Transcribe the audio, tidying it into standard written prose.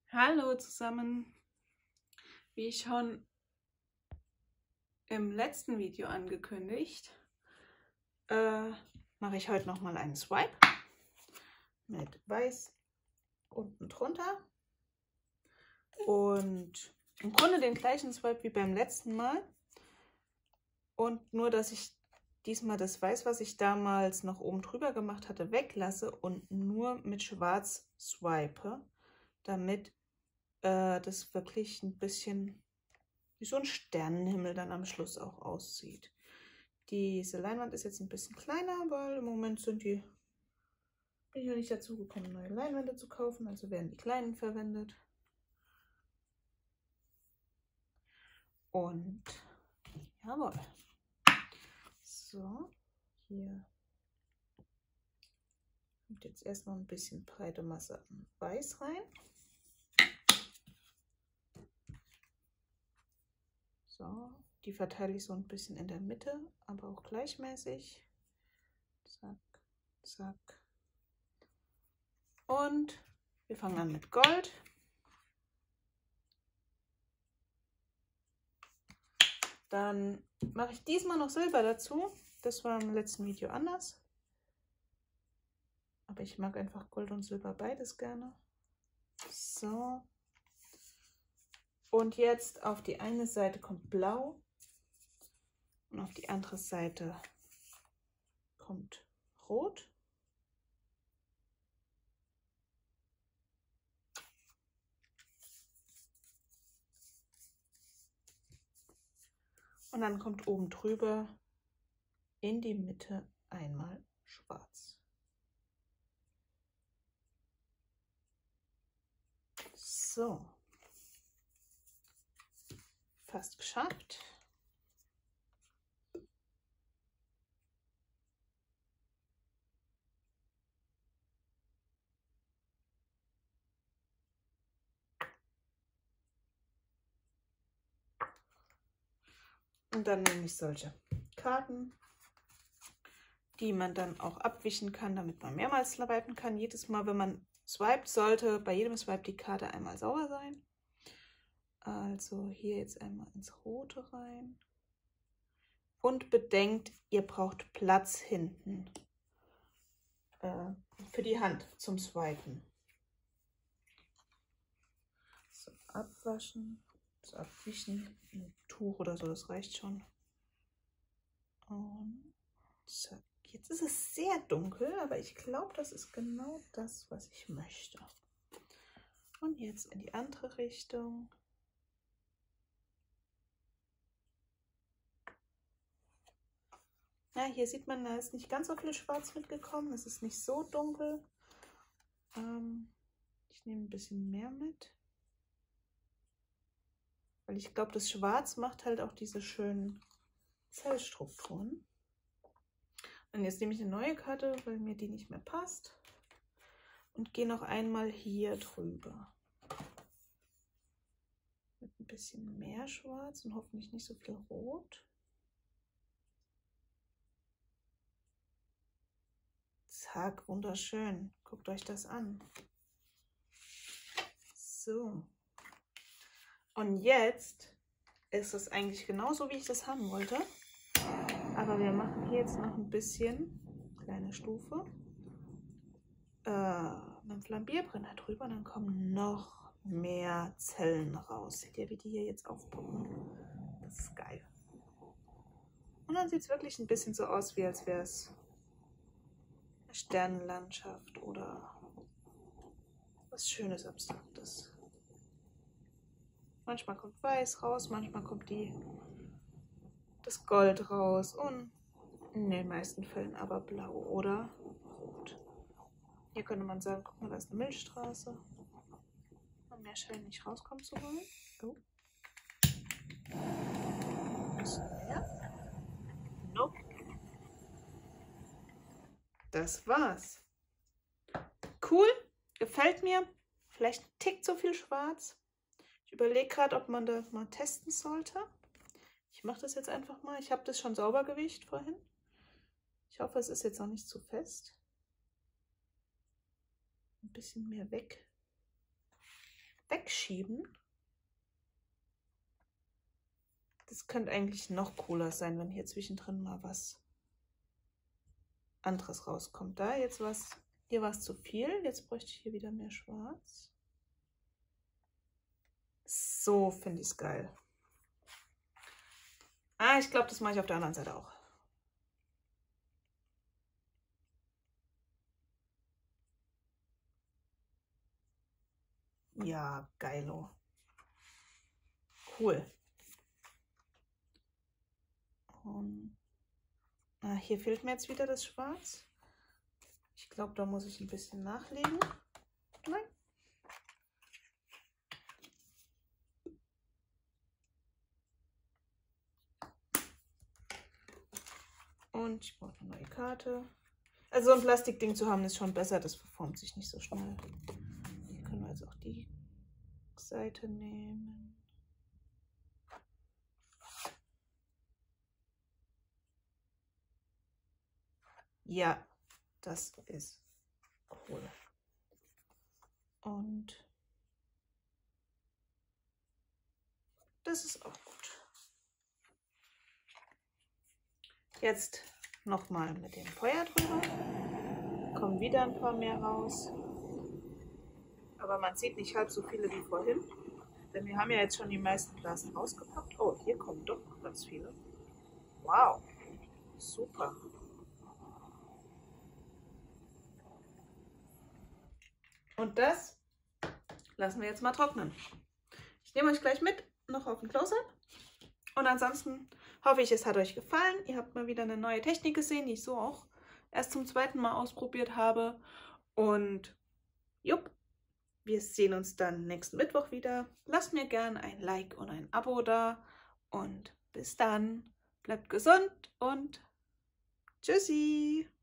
Hallo zusammen! Wie schon im letzten Video angekündigt, mache ich heute nochmal einen Swipe mit Weiß unten drunter und im Grunde den gleichen Swipe wie beim letzten Mal, und nur, dass ich diesmal das Weiß, was ich damals noch oben drüber gemacht hatte, weglasse und nur mit Schwarz swipe, damit das wirklich ein bisschen wie so ein Sternenhimmel dann am Schluss auch aussieht. Diese Leinwand ist jetzt ein bisschen kleiner, weil im Moment bin ich noch nicht dazu gekommen, neue Leinwände zu kaufen, also werden die kleinen verwendet. Und jawohl. So, hier kommt jetzt erstmal ein bisschen breite Masse an Weiß rein. So, die verteile ich so ein bisschen in der Mitte, aber auch gleichmäßig. Zack, zack. Und wir fangen an mit Gold. Dann mache ich diesmal noch Silber dazu. Das war im letzten Video anders. Aber ich mag einfach Gold und Silber beides gerne. So. Und jetzt auf die eine Seite kommt Blau und auf die andere Seite kommt Rot. Und dann kommt oben drüber in die Mitte einmal Schwarz. So. Fast geschafft. Und dann nehme ich solche Karten, die man dann auch abwischen kann, damit man mehrmals swipen kann. Jedes Mal, wenn man swipet, sollte bei jedem Swipe die Karte einmal sauber sein. Also hier jetzt einmal ins Rote rein. Und bedenkt, ihr braucht Platz hinten für die Hand zum Swipen. So, abwaschen, so abwischen, ein Tuch oder so, das reicht schon. Und zack. Jetzt ist es sehr dunkel, aber ich glaube, das ist genau das, was ich möchte. Und jetzt in die andere Richtung. Ja, hier sieht man, da ist nicht ganz so viel Schwarz mitgekommen. Es ist nicht so dunkel. Ich nehme ein bisschen mehr mit. Weil ich glaube, das Schwarz macht halt auch diese schönen Zellstrukturen. Und jetzt nehme ich eine neue Karte, weil mir die nicht mehr passt. Und gehe noch einmal hier drüber. Mit ein bisschen mehr Schwarz und hoffentlich nicht so viel Rot. Zack, wunderschön. Guckt euch das an. So. Und jetzt ist es eigentlich genauso, wie ich das haben wollte. Aber wir machen hier jetzt noch ein bisschen, kleine Stufe, mit einem Flambierbrenner drüber. Und dann kommen noch mehr Zellen raus. Seht ihr, wie die hier jetzt aufpoppen? Das ist geil. Und dann sieht es wirklich ein bisschen so aus, wie als wäre es eine Sternenlandschaft oder was Schönes, Abstraktes. Manchmal kommt Weiß raus, manchmal kommt das Gold raus und in den meisten Fällen aber Blau oder Rot. Hier könnte man sagen, guck mal, da ist eine Milchstraße. Und mehr scheint nicht rauskommen zu wollen. Oh. Ein bisschen mehr. Nope. Das war's. Cool, gefällt mir. Vielleicht ein Tick zu viel Schwarz. Ich überlege gerade, ob man das mal testen sollte. Ich mache das jetzt einfach mal. Ich habe das schon sauber gewischt vorhin. Ich hoffe, es ist jetzt auch nicht zu fest. Ein bisschen mehr weg. wegschieben. Das könnte eigentlich noch cooler sein, wenn hier zwischendrin mal was anderes rauskommt. Da jetzt was, hier war es zu viel. Jetzt bräuchte ich hier wieder mehr Schwarz. So finde ich es geil. Ah, ich glaube, das mache ich auf der anderen Seite auch. Ja, geilo. Cool. Hier fehlt mir jetzt wieder das Schwarz. Ich glaube, da muss ich ein bisschen nachlegen. Nein. Und ich brauche eine neue Karte. Also so ein Plastikding zu haben ist schon besser, das verformt sich nicht so schnell. Hier können wir jetzt auch die Seite nehmen. Ja, das ist cool. Und das ist auch gut. Jetzt nochmal mit dem Feuer drüber. Kommen wieder ein paar mehr raus. Aber man sieht nicht halb so viele wie vorhin. Denn wir haben ja jetzt schon die meisten Blasen rausgepackt. Oh, hier kommen doch noch ganz viele. Wow, super. Und das lassen wir jetzt mal trocknen. Ich nehme euch gleich mit noch auf den Close-Up. Und ansonsten hoffe ich, es hat euch gefallen. Ihr habt mal wieder eine neue Technik gesehen, die ich so auch erst zum zweiten Mal ausprobiert habe. Und jupp, wir sehen uns dann nächsten Mittwoch wieder. Lasst mir gerne ein Like und ein Abo da. Und bis dann. Bleibt gesund und tschüssi.